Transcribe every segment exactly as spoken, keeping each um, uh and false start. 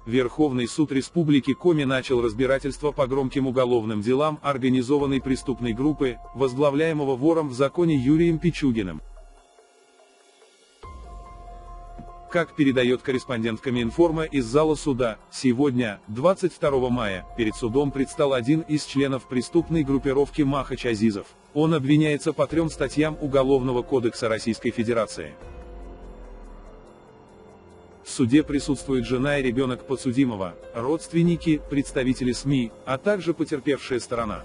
Верховный суд Республики Коми начал разбирательство по громким уголовным делам организованной преступной группы, возглавляемого вором в законе Юрием Пичугиным. Как передает корреспондент Коминформа из зала суда, сегодня, двадцать второго мая, перед судом предстал один из членов преступной группировки Махач Азизов. Он обвиняется по трем статьям Уголовного кодекса Российской Федерации. В суде присутствует жена и ребенок подсудимого, родственники, представители СМИ, а также потерпевшая сторона.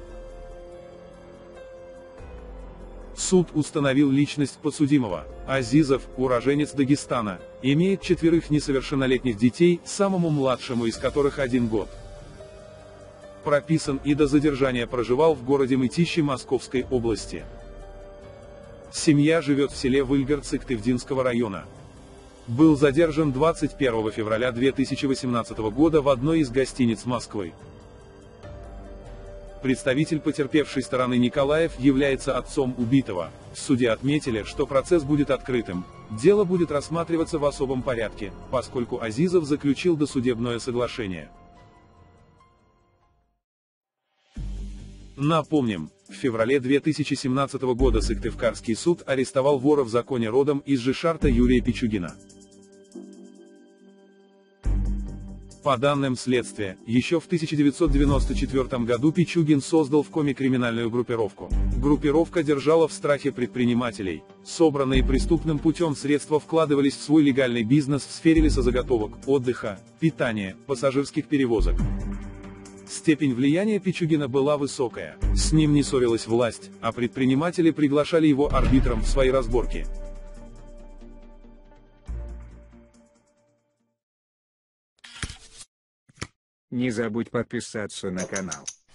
Суд установил личность подсудимого. Азизов, уроженец Дагестана, имеет четверых несовершеннолетних детей, самому младшему из которых один год. Прописан и до задержания проживал в городе Мытищи Московской области. Семья живет в селе Выльгорцы Ктывдинского района. Был задержан двадцать первого февраля две тысячи восемнадцатого года в одной из гостиниц Москвы. Представитель потерпевшей стороны Николаев является отцом убитого. В суде отметили, что процесс будет открытым. Дело будет рассматриваться в особом порядке, поскольку Азизов заключил досудебное соглашение. Напомним, в феврале две тысячи семнадцатого года Сыктывкарский суд арестовал вора в законе родом из Жишарта Юрия Пичугина. По данным следствия, еще в тысяча девятьсот девяносто четвёртом году Пичугин создал в Коми криминальную группировку. Группировка держала в страхе предпринимателей. Собранные преступным путем средства вкладывались в свой легальный бизнес в сфере лесозаготовок, отдыха, питания, пассажирских перевозок. Степень влияния Пичугина была высокая. С ним не ссорилась власть, а предприниматели приглашали его арбитром в свои разборки. Не забудь подписаться на канал.